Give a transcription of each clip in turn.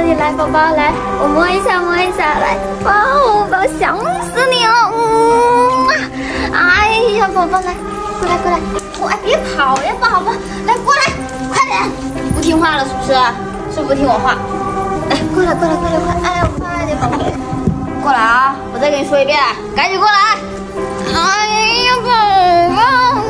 里，来，宝宝来，我摸一下，摸一下，来，宝宝想死你了，哎呀，宝宝来，过来过来，哎，别跑呀，宝宝，来过来，快点，不听话了是不是？是不是不听我话？来，过来过来过来快，哎，快点，宝宝，过来啊！我再跟你说一遍，赶紧过来！哎呀，宝宝，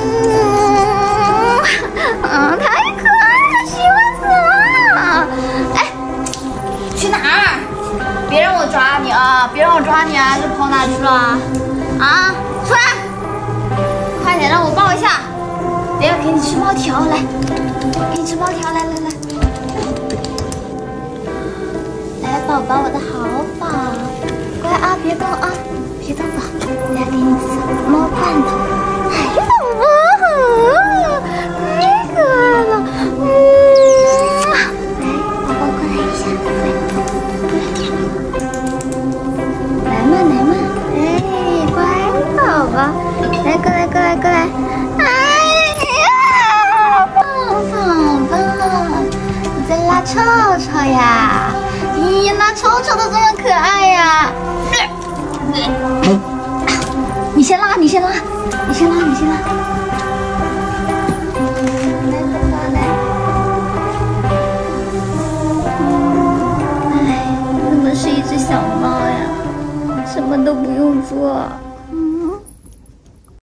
太可爱了，喜欢死了！哎，去哪儿？别让我抓你啊！别让我抓你啊！这跑哪去了啊？啊，出来！快点让我抱一下！等下给你吃猫条，来，给你吃猫条，来来来。来，宝宝，我的好宝，乖啊，别动啊，别动宝，来给你吃猫罐头。哎，宝宝，太可爱了，来，宝宝过来一下，来嘛来嘛，哎，乖宝宝，来过来过来过来，哎呀，宝宝，你在拉臭臭呀？咦，那臭臭的这么可爱呀！你先拉，你先拉，你先拉，你先拉。